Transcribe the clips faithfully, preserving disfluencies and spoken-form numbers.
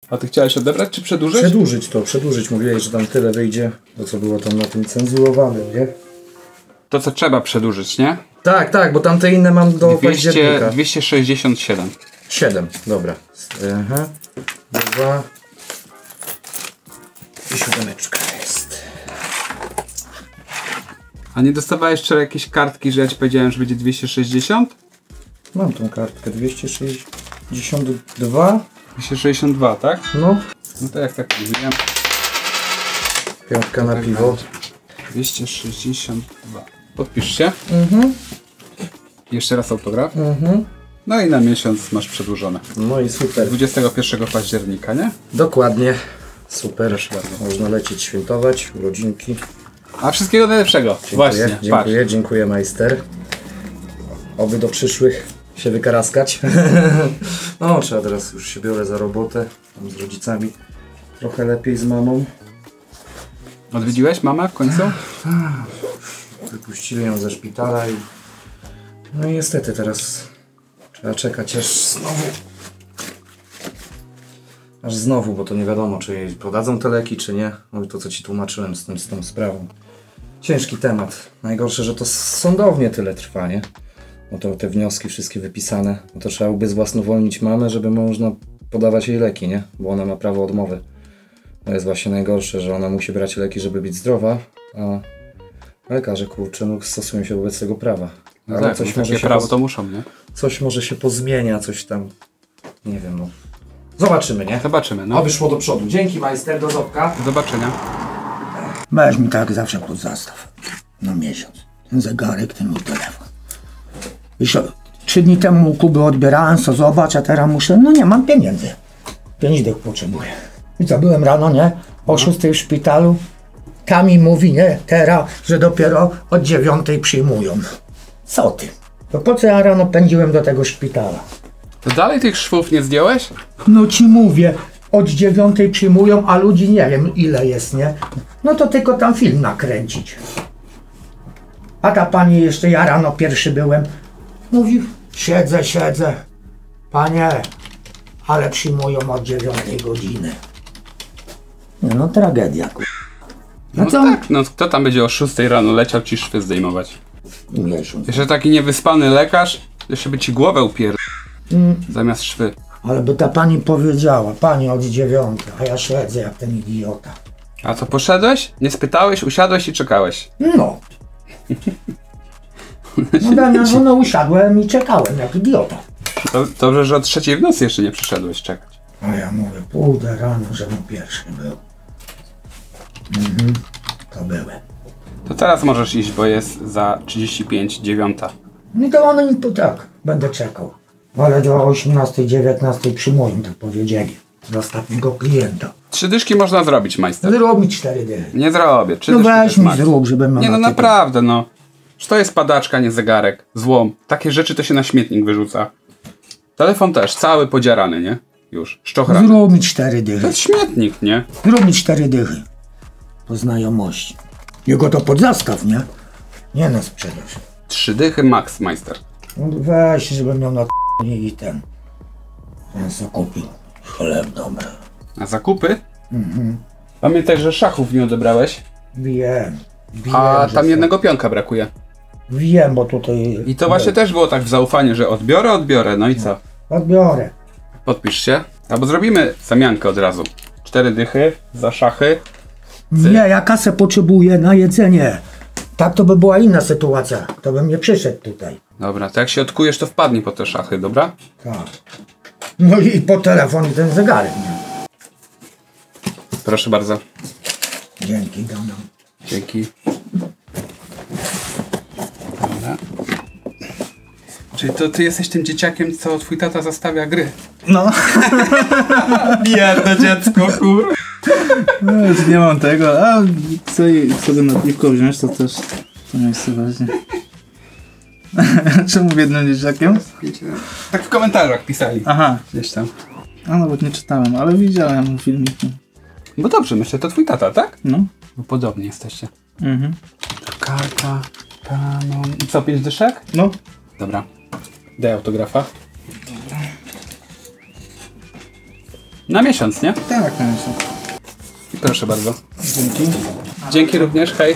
A ty chciałeś odebrać czy przedłużyć? Przedłużyć to, przedłużyć. Mówiłeś, że tam tyle wyjdzie, to co było tam na tym cenzurowanym, nie? To co trzeba przedłużyć, nie? Tak, tak, bo tam te inne mam do października. dwieście sześćdziesiąt siedem. siedem, dobra. Aha. Dwa. I siódemeczka jest. A nie dostawałeś jeszcze jakieś kartki, że ja ci powiedziałem, że będzie dwieście sześćdziesiąt? Mam tą kartkę, dwieście sześćdziesiąt dwa. dwieście sześćdziesiąt dwa, tak? No. No to jak tak mówiłem. Piątka na piwo. dwieście sześćdziesiąt dwa. Podpisz się. Mhm. Jeszcze raz autograf. Mhm. No i na miesiąc masz przedłużone. No i super. dwudziestego pierwszego października, nie? Dokładnie. Super. Proszę bardzo. Można lecieć świętować, urodzinki. A wszystkiego najlepszego. Dziękuję, Właśnie, dziękuję, patrz. dziękuję majster. Oby do przyszłych się wykaraskać. No, trzeba teraz już się biorę za robotę. Tam z rodzicami. Trochę lepiej z mamą. Odwiedziłeś mamę w końcu? Wypuścili ją ze szpitala i... No i niestety teraz trzeba czekać aż znowu. Aż znowu, bo to nie wiadomo, czy jej podadzą te leki, czy nie. No i to, co ci tłumaczyłem z, tym, z tą sprawą. Ciężki temat. Najgorsze, że to sądownie tyle trwa, nie? No to te wnioski wszystkie wypisane. No to trzeba ubezwłasnowolnić mamę, żeby można podawać jej leki, nie? Bo ona ma prawo odmowy. To jest właśnie najgorsze, że ona musi brać leki, żeby być zdrowa, a lekarze, kurczę, no, stosują się wobec tego prawa. No ale tak, coś no może takie się prawo poz... to muszą, nie? Coś może się pozmienia, coś tam. Nie wiem, no. Zobaczymy, nie? Zobaczymy, no. Oby szło do przodu. Dzięki, majster, do zobaczenia. Do zobaczenia. Weź mi tak zawsze pod zastaw. Na miesiąc. Ten zegarek, ten mój telefon. Wiesz, trzy dni temu u Kuby odbierałem, co zobacz, a teraz muszę, no nie mam pieniędzy. Pięć dych potrzebuję. I co, byłem rano, nie? O szóstej w szpitalu. Kami mówi, nie, teraz, że dopiero od dziewiątej przyjmują. Co ty? To po co ja rano pędziłem do tego szpitala? To dalej tych szwów nie zdjąłeś? No ci mówię, od dziewiątej przyjmują, a ludzi nie wiem ile jest, nie? No to tylko tam film nakręcić. A ta pani jeszcze, ja rano pierwszy byłem, mówi, siedzę, siedzę. Panie, ale przyjmują od dziewiątej godziny. Nie, no tragedia, kur... No, No co? tak, no kto tam będzie o szóstej rano leciał ci szwy zdejmować? Miesiąc. Jeszcze taki niewyspany lekarz, jeszcze by ci głowę upier... Mm, zamiast szwy. ale by ta pani powiedziała, pani od dziewiątej, a ja siedzę jak ten idiota. A co, poszedłeś? Nie spytałeś, usiadłeś i czekałeś. No. No Damian, no, no usiadłem i czekałem jak idiota. To, dobrze, że od trzeciej w nocy jeszcze nie przyszedłeś czekać. A ja mówię, pójdę rano, żebym pierwszy był. Mhm, to byłem. To teraz możesz iść, bo jest za trzydzieści pięć dziewiąta. No to one mi po tak, będę czekał. Ale do osiemnastej, dziewiętnastej przyjmują, tak powiedzieli. Do ostatniego klienta. Trzy dyszki można zrobić, majster. Zrób mi cztery dychy. Nie zrobię. Trzy No dyszki to weź jest mi maks. zrób, żebym miał Nie no na tytuł. naprawdę no. Że to jest padaczka, nie zegarek. Złom. Takie rzeczy to się na śmietnik wyrzuca. Telefon też, cały podziarany, nie? Już, szczochrany. Zrób mi cztery To dychy. jest śmietnik, nie? Zrób mi cztery dychy. Po znajomości. Jego to pod zastaw, nie? Nie na sprzedaż. Trzy dychy max, majster. No weź, żebym miał na i ten. Ten co kupił. Chleb dobry. A zakupy? Mhm. Pamiętaj, że szachów nie odebrałeś. Wiem. Wiem, A że tam są. jednego pionka brakuje. Wiem, bo tutaj... I to właśnie też było tak w zaufaniu, że odbiorę, odbiorę. No i co? Odbiorę. Podpisz się. Albo zrobimy zamiankę od razu. Cztery dychy za szachy. Nie, ja kasę potrzebuję na jedzenie. Tak to by była inna sytuacja. To bym nie przyszedł tutaj. Dobra, to jak się odkujesz, to wpadnij po te szachy, dobra? Tak. No i po telefon i ten zegarek, nie? Proszę bardzo. Dzięki, Damian. Dzięki. Dobra. Czyli to ty jesteś tym dzieciakiem, co twój tata zostawia gry. No. Biedne dziecko, kur... No już nie mam tego, a chcę sobie na piwko wziąć, to też to miejsce właśnie. Czemu biednym dzieciakiem? Tak w komentarzach pisali. Aha, Gdzieś tam. a nawet nie czytałem, ale widziałem filmiki. Bo dobrze, myślę, to twój tata, tak? No. Bo podobnie jesteście. Mhm. Karta, kanon... I co, pięć dyszek? No. Dobra. Daj autografa. Na miesiąc, nie? Tak, na miesiąc. I proszę bardzo. Dzięki. Dzięki również, hej.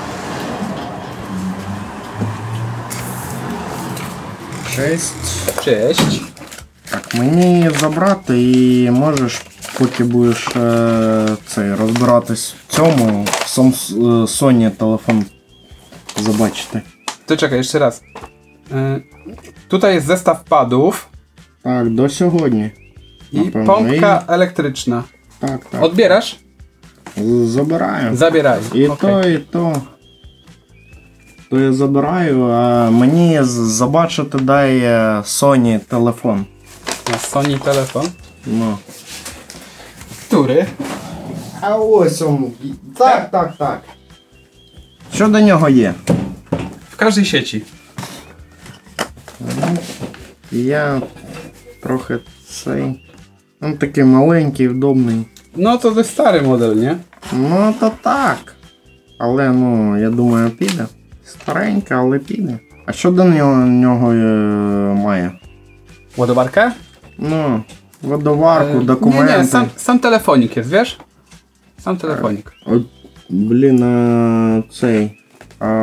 Cześć. Cześć. Так, мені забрати і можеш, поки будеш е, цей, розбиратись в цьому, сам е, Sony телефон побачити. To czekaj, jeszcze raz. Yy, tutaj jest zestaw padów Так, до сьогодні. i Напевно, pompka elektryczna. І... Так, так. Odbierasz? З- Забираю. Zabieraj. І Okej. то, і то. То я забираю, а мені з- забачити дає Sony телефон. Na Sony telefon. Ну. Który? А ось он. Так, так, так. Що до нього є? W każdej sieci. Я трохи цей. Він такий маленький, вдобний. No to to jest stary model, nie? Ну то так. Але ну, я думаю, піде. Старенька, але піде. А що до нього, нього е, має? Ładowarkę? Ну, водоварку, E, документи. Nie, nie, sam, sam telefonik jest, wiesz? Sam telefonik. От, блін, а, цей. А...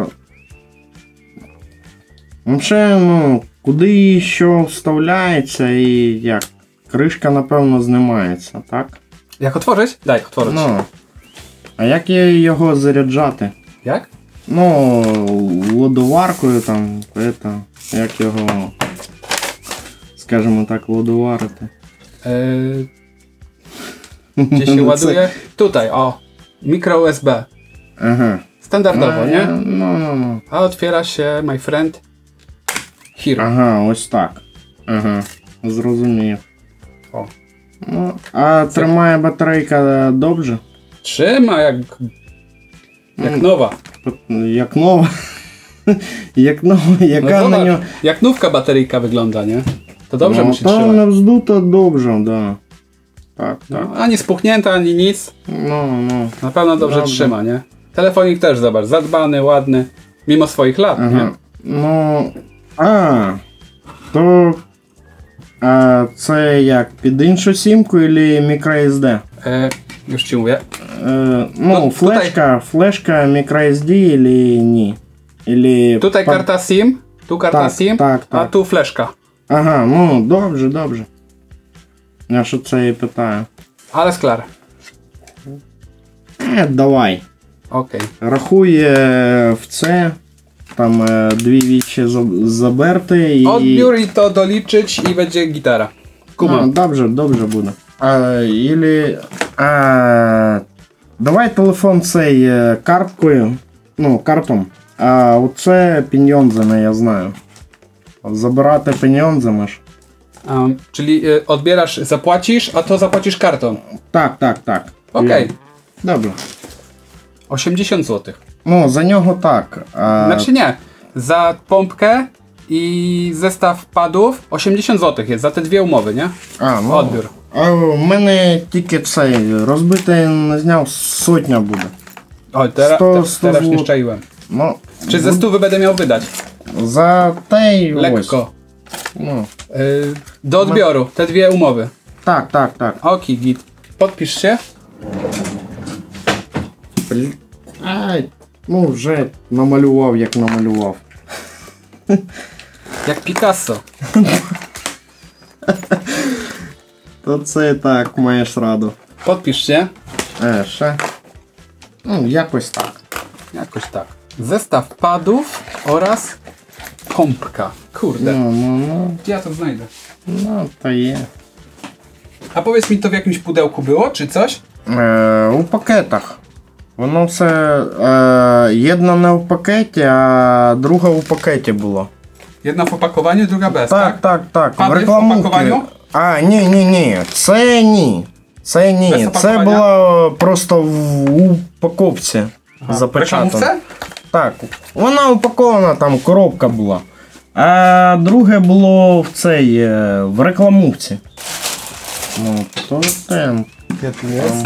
Взагалі, ну, куди що вставляється і як? Кришка, напевно, знімається, так? Jak otworzyć? Daj, otworzyć. Ну. А як є його заряджати? Jak? Ну, лодоваркою там, это, як його, скажімо так, лодоварити. Yy, gdzie się No ładuje? Tutaj, o. Micro U S B. Ага. Standardowo, А, nie? я- Ну, ну, ну. A otwiera się, my friend, here. Ага, ось так. Ага, зрозумів. O. Ну, а тримає батарейка добре? Trzyma jak, jak Mm. nowa. Як нова. Як нова, No яка на нього. zobacz, jak nówka bateryjka wygląda, nie? To dobrze Ну, musi то trzymać. не вздуто добре, да. Так, tak. No, ani spuchnięta, ani nic. No, no. Na pewno dobrze Dobra. trzyma, nie? Telefonik też, zobacz, zadbany, ładny. Mimo swoich lat, Ага. nie? Ну. А. То. А, це як? Під іншу сімку или microSD? E, już ci mówię. Е, ну, Тут- флешка, флешка microSD или ні? Или Tutaj па- karta SIM, tu karta Tak, SIM, tak, a tak. tu fleszka. Ага, ну, добре, добре. Я що це і питаю. Alles klar. Е, давай. Okej. Рахуй е, в це. Там е, дві вічі за- заберти і. Odbiór i to doliczyć i będzie gitara. А, Kumam. добре, добре буде. А, ілі, а, давай телефон цей е, карткою, ну, картом. А оце піньйонзами, я знаю. Забирати піньйонзами ж. Um, czyli y, odbierasz, zapłacisz, a to zapłacisz kartą. Так, так, так. Okej. Добре. osiemdziesiąt złotych. Ну, за нього так. А, Znaczy nie. Za pompkę i zestaw padów osiemdziesiąt złotych jest, za te dwie umowy, nie? а, ну, Odbiór. А в мене тільки цей розбитий не зняв, сотня буде. Oj, teraz, sto- te, sto teraz nie złotych. szczaiłem. Ну, Czy ze stówy będę miał wydać? за те й ось. Lekko. Ну, Y, do odbioru, te dwie umowy. так, так, так. Oki, git. Podpisz się. Блін. Ай, ну вже намалював, як намалював. Jak Picasso. То це так, маєш раду. Podpisz się. Е, ще. Ну, якось так. Jakoś tak. Zestaw padów oraz pompka. Kurde. Ну, ну, ну, Gdzie ja to znajdę? ну, то є. A powiedz mi, to w jakimś pudełku było, czy coś? Е, у пакетах. Воно все е, одна не в пакеті, а друга у пакеті було. Jedna w opakowaniu, druga bez, Так, tak? так, так. Папір в рекламувці. опакуванню? А, ні, ні, ні. Це ні. Це ні. Без Це опакування? було просто в упаковці запечатано. W reklamówce? Так. Вона упакована, там коробка була. А друге було в цей е, в рекламувці. Ну, то ten. Gdzie tu jest?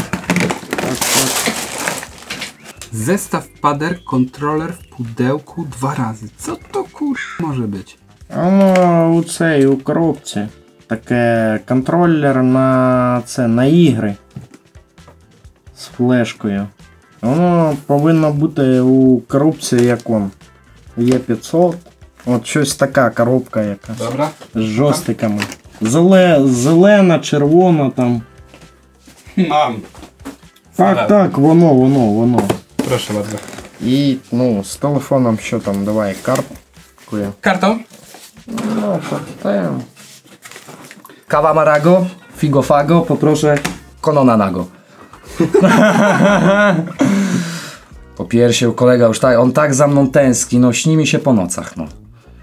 Zestaw pader, kontroler w pudełku dwa razy. Co to kur... może być? Воно у цей, у коробці. таке контролер на це, на ігри з флешкою. Воно повинно бути у коробці, як он. Є п'ятсот. От щось така коробка яка. Dobra. З жостиками. Зеле, зелена, червона там. Mam. Так, Ale- так, воно, воно, воно. Proszę bardzo. І, ну, з телефоном що там, давай, картку. Kartą? Ну, то те. Kawa Marago, Figo Fago, poproszę Konona Nago. Po piersie kolega już tak, on tak za mną tęskni, no śni mi się po nocach, no.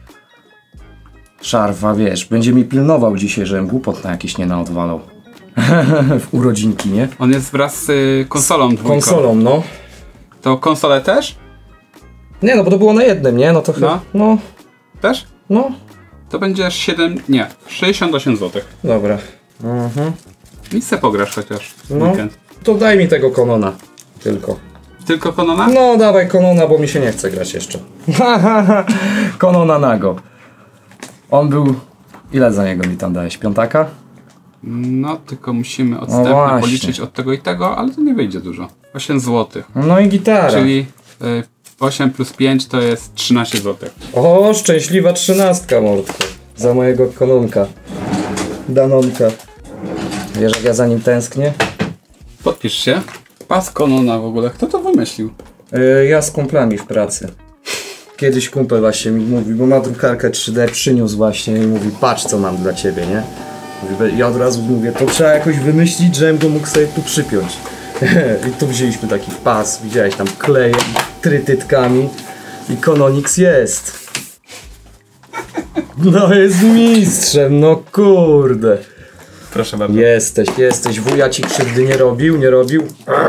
Szarfa, wiesz, będzie mi pilnował dzisiaj, żebym głupot na jakieś nie naodwalał. W urodzinki, nie? On jest wraz z y, konsolą dwójką. Konsolą, no. To konsolę też? Nie, no bo to było na jednym, nie? No to chyba, no, Też? no, To będzie siedem, nie, sześćdziesiąt osiem złotych. dobra. I se pograsz chociaż w No. weekend. To daj mi tego Konona, tylko. Tylko Konona? No dawaj Konona, bo mi się nie chce grać jeszcze. Konona Nago. On był... Ile za niego mi tam dałeś? Piątaka? No, tylko musimy odstępnie właśnie. policzyć od tego i tego, ale to nie wyjdzie dużo. osiem złotych. No i gitara. Czyli y, osiem plus pięć to jest trzynaście złotych. O, szczęśliwa trzynastka, mordko. Za mojego Kononka. Danonka. Wiesz, jak ja za nim tęsknię? Podpisz się. Pas Konona w ogóle. Kto to wymyślił? Yy, ja z kumplami w pracy. Kiedyś kumpel właśnie mi mówi, bo ma drukarkę trzy D, przyniósł właśnie i mówi, patrz co mam dla ciebie, nie? Mówi, ja od razu mówię, to trzeba jakoś wymyślić, żebym go mógł sobie tu przypiąć. I tu wzięliśmy taki pas, widziałeś tam klejem, trytytkami i Kononix jest. No jest mistrzem, no kurde. Proszę bardzo. Jesteś, jesteś. Wuja ci krzywdy nie robił, nie robił?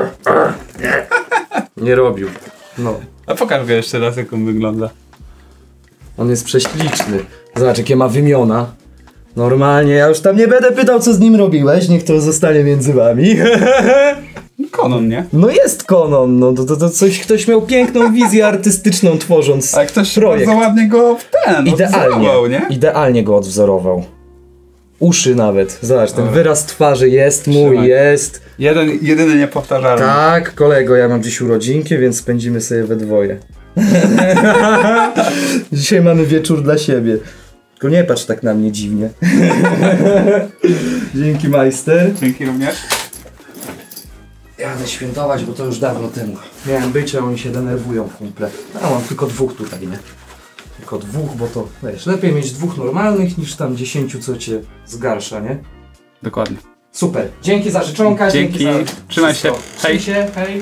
Nie robił. No. A pokaż go jeszcze raz, jak on wygląda. On jest prześliczny. Zobacz, jakie ma wymiona. Normalnie, ja już tam nie będę pytał, co z nim robiłeś. Niech to zostanie między wami. Konon, nie? No jest Konon, no to, to, to coś, ktoś miał piękną wizję artystyczną tworząc Ale ktoś projekt. bardzo ładnie go w ten Idealnie, odwzorował, nie? idealnie go odwzorował. Uszy nawet. Zobacz, ten Ale- wyraz twarzy jest mój, Trzymaj. jest. Jeden, jedyny niepowtarzalny. Tak, kolego, ja mam dziś urodzinki, więc spędzimy sobie we dwoje. Dzisiaj mamy wieczór dla siebie. Tylko nie patrz tak na mnie dziwnie. Dzięki, majster. Dzięki również. Jadę świętować, bo to już dawno temu. Miałem być, a oni się denerwują kumple. A mam tylko dwóch tutaj, nie? Tylko dwóch, bo to, wiesz, lepiej mieć dwóch normalnych niż tam dziesięciu, co cię zgarsza, nie? Dokładnie. Super. Dzięki za życzonka, dzięki, Dzięki. za Trzymaj wszystko. się. Hej. Trzymaj się, hej.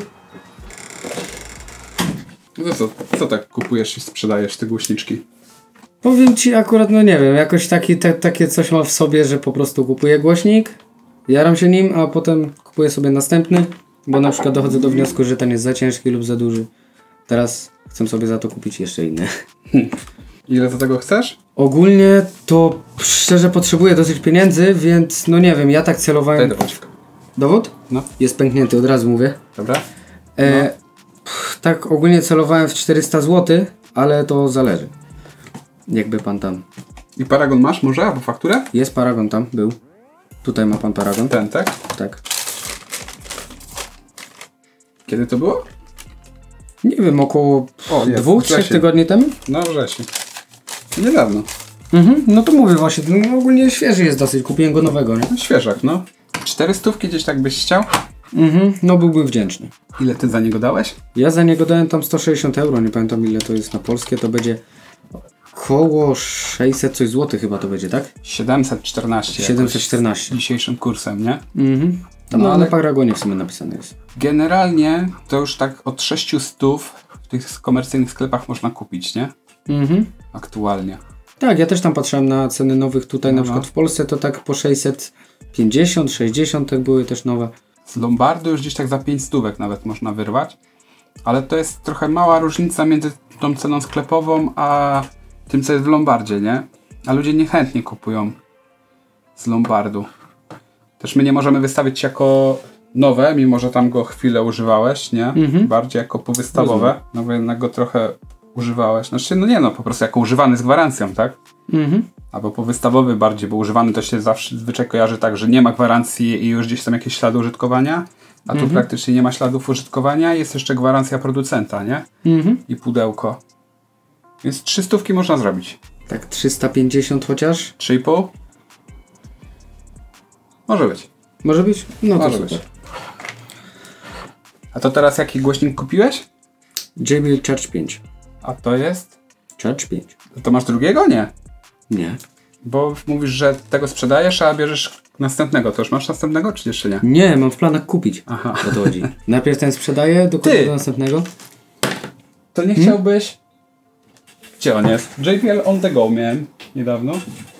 No co, co tak kupujesz i sprzedajesz te głośniczki? Powiem ci akurat, no nie wiem, jakoś taki, te, takie coś mam w sobie, że po prostu kupuję głośnik, jaram się nim, a potem kupuję sobie następny, bo na przykład dochodzę do wniosku, że ten jest za ciężki lub za duży. Teraz chcę sobie za to kupić jeszcze inny. Ile za tego chcesz? Ogólnie to szczerze potrzebuję dosyć pieniędzy, więc no nie wiem, ja tak Daj celowałem... dowodzik. Dowód? No. Jest pęknięty, od razu mówię. Dobra? E, pff, tak ogólnie celowałem w czterysta złotych, ale to zależy. Jakby pan tam... I paragon masz może? Albo fakturę? Jest paragon tam, był. Tutaj ma pan paragon. Ten, tak? Tak. Kiedy to było? Nie wiem, około O, jest, dwóch, wrzesień. trzech tygodni temu. No wrzesień. Niedawno. Mhm, no to mówię właśnie, no, ogólnie świeży jest dosyć, kupiłem go nowego, nie? No świeżak, no. Cztery stówki gdzieś tak byś chciał? Mhm, no byłbym wdzięczny. Ile ty za niego dałeś? Ja za niego dałem tam sto sześćdziesiąt euro, nie pamiętam ile to jest na polskie, to będzie około sześćset coś złotych chyba to będzie, tak? siedemset czternaście. siedemset czternaście. jakoś z dzisiejszym kursem, nie? Mhm. Tam No, no, ale- na paragonie w sumie napisane jest. Generalnie to już tak od sześciu stów w tych komercyjnych sklepach można kupić, nie? Mhm. Aktualnie. Tak, ja też tam patrzyłem na ceny nowych tutaj, No, na przykład no. w Polsce to tak po sześćset pięćdziesiąt, sześćdziesiąt tak były też nowe. Z Lombardu już gdzieś tak za pięć stówek nawet można wyrwać. Ale to jest trochę mała różnica między tą ceną sklepową, a tym, co jest w Lombardzie, nie? A ludzie niechętnie kupują z Lombardu. Też my nie możemy wystawić jako nowe, mimo że tam go chwilę używałeś, nie? Mhm. Bardziej jako powystawowe, no bo jednak go trochę używałeś. Znaczy, no nie no, po prostu jako używany z gwarancją, tak? Mhm. Albo po wystawowy bardziej, bo używany to się zawsze zwyczaj kojarzy tak, że nie ma gwarancji i już gdzieś są jakieś ślady użytkowania, a tu Mhm. praktycznie nie ma śladów użytkowania, jest jeszcze gwarancja producenta, nie? Mhm. I pudełko. Więc trzy stówki można zrobić. Tak trzysta pięćdziesiąt chociaż? Trzy i pół? Może być. Może być? No to Może super. być. A to teraz jaki głośnik kupiłeś? J B L Charge pięć. A to jest? Charge pięć. To masz drugiego? Nie. Nie. Bo mówisz, że tego sprzedajesz, a bierzesz następnego. To już masz następnego, czy jeszcze nie? Nie, mam w planach kupić. Aha. O to chodzi. Najpierw ten sprzedaję, dokładnie Ty! do następnego. To nie chciałbyś... Gdzie on jest? J B L On The Go miałem niedawno.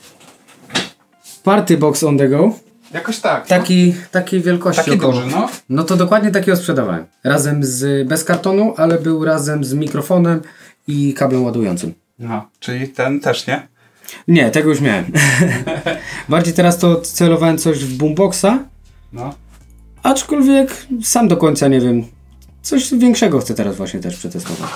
Party Box on the go. Jakoś tak. Taki, takiej wielkości Taki około. duży, no. No to dokładnie takiego sprzedawałem. Razem z, bez kartonu, ale był razem z mikrofonem i kablem ładującym. No, czyli ten też, nie? Nie, tego już miałem. Bardziej teraz to celowałem coś w boomboxa, No. aczkolwiek sam do końca nie wiem. Coś większego chcę teraz właśnie też przetestować.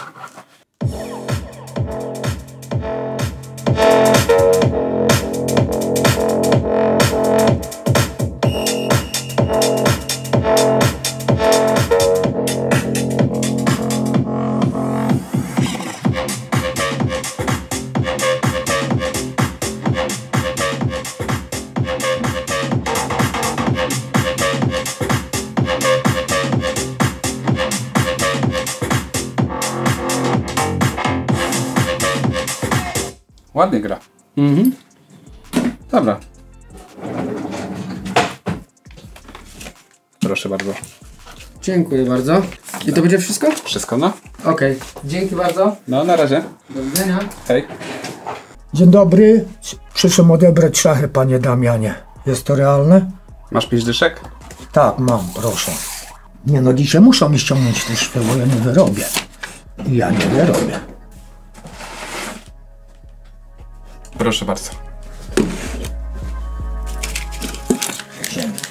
Ładnie gra. Mhm. Dobra. Proszę bardzo. Dziękuję bardzo. I to będzie wszystko? Wszystko, no? Okej. Dzięki bardzo. No, na razie. Do widzenia. Hej. Dzień dobry. Przyszłem odebrać szachy, panie Damianie. Jest to realne? Masz pięć dyszek? Tak, mam, proszę. Nie no, dzisiaj muszą mi ściągnąć te szwy, bo ja nie wyrobię. Ja nie wyrobię. Proszę bardzo. Dzięki.